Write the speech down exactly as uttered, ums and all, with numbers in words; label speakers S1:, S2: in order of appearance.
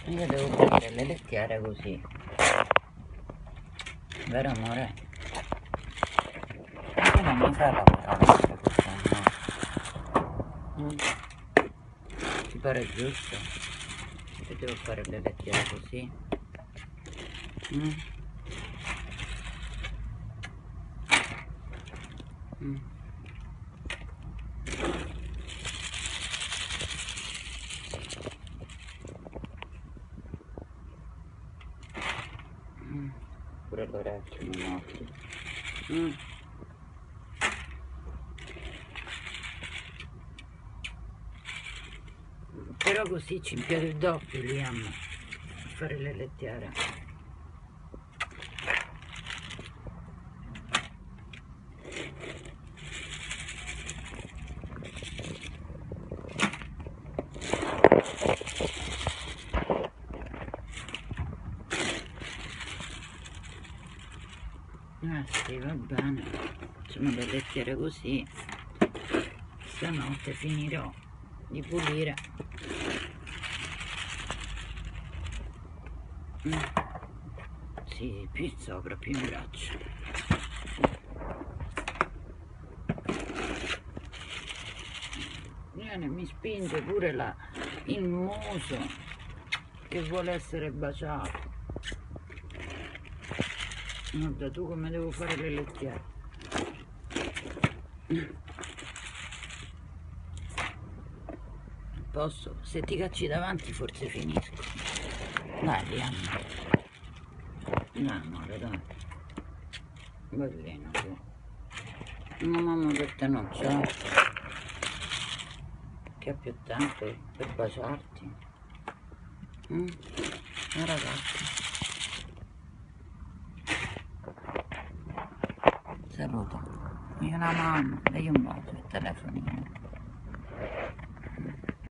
S1: Io devo prendere le lettiere così, vero amore? Perché non mi fai lavorare questa no? Mm. Ti pare giusto? Io devo fare le lettiere così. Mm. Mm. Mm. Pure l'orecchio mi notti. Mm. Però così ci impiego il doppio, Liam, a fare le lettiere. Ah sì, va bene, facciamo le lettiere così, stanotte finirò di pulire. Mm. Sì, più in sopra, più in braccio. Viene, mi spinge pure la, il muso che vuole essere baciato. Guarda tu come devo fare le lettiere. Posso? Se ti cacci davanti forse finisco. Dai, Liam. Dai, amore, dai. Bellino tu. Una mamma per te non c'è. Che ha più tempo per baciarti. Mm? Eh, ragazzi. Saluto. Io una mamma, dai un bacio il telefonino.